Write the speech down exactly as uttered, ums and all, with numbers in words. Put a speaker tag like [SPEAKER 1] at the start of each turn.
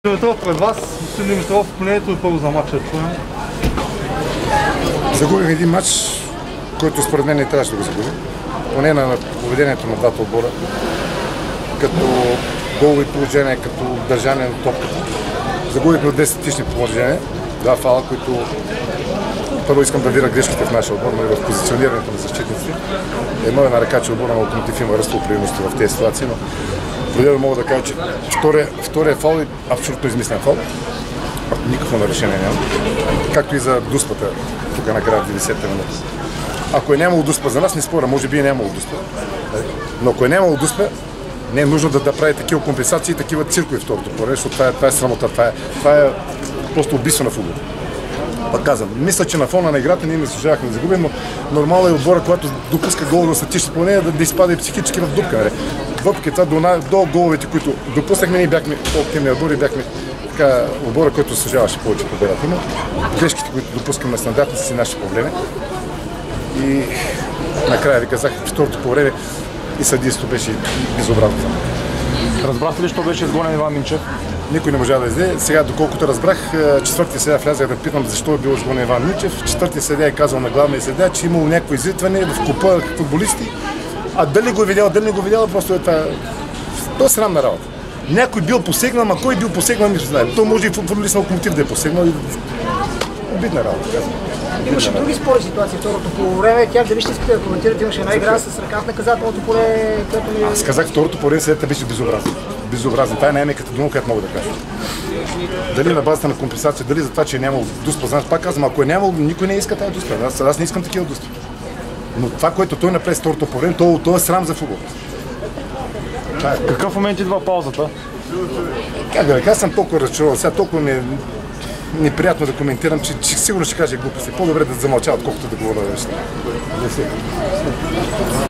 [SPEAKER 1] Димитров пред вас, господин Димитров, мнението е първо за матча.
[SPEAKER 2] Загубих един матч, който според мен не трябваше да го загубим. Поне на поведението на двата отбора. Като голови положения, като държане на топката. Загубихме от десет тични положения. Два фала, които първо искам да вира грешките в нашия отбор, но и в позиционирането на защитниците. Едно е на ръка, че отбора на Локомотив има ръстово преимущество в тези ситуации, но преди мога да кажа, че втория, втория фал е абсолютно измислен фал. Никакво нарушение няма. Както и за дуспата, тук накрая в деветдесетта минута. Ако е нямало дуспа за нас, не спора, може би е нямало дуспа. Но ако е нямало дуспа, не е нужно да, да прави такива компенсации и такива циркови второто поле, защото това е, това е срамота, това е, това е просто убийство на футбол. Пак казвам, мисля, че на фона на играта ние не заслужавахме да загубим, но нормално е отбора, когато допуска гол на статични поне, да, да изпада и психически в дупка. Нали? Въпреки това, до, до головете, които допуснахме, ние бяхме по-активни отбори, бяхме така, отбора, който заслужаваше повече победата. Но грешките, които допускаме на стандартни, са си наши проблеми. И накрая ви казах, второто по време и съдийството беше безобразно.
[SPEAKER 3] Разбрахте ли, що беше изгонен Иван Минчев?
[SPEAKER 2] Никой не можа да излезе. Сега, доколкото разбрах, четвъртия съдия влязах да питам защо е бил изгонен Иван Минчев. Четвъртия съдия е казал на главния съдия, че имало някакво излитване в купа футболисти. А дали го е видял, дали не го е видял, просто е това. То е срамна работа. Някой бил посегнал, ама кой бил посегнал, не знае. То може и футболист на Локомотив да е посегнал. Обидна работа, казвам.
[SPEAKER 4] Имаше други спори ситуации второто по време. Тях дали ще искате да коментирате? Имаше една игра с ръка в наказателното поле, което ми...
[SPEAKER 2] Аз казах, второто по време съдията беше безобразно. Безобразно. Това е най-меката дума, която мога да кажа. Дали на базата на компенсация, дали за това, че е нямало дуспа. Знаеш, пак казвам, ако е нямало, никой не иска тази дуспа. Аз, аз не искам такива дуспи. Но това, което той направи с второто по време, то, то е срам за футбол.
[SPEAKER 3] В какъв момент идва паузата?
[SPEAKER 2] Как да кажа, съм толкова разчарован. Сега толкова ми е неприятно да коментирам, че, че сигурно ще кажа глупости. По-добре да замълчават, колкото да говоря неща.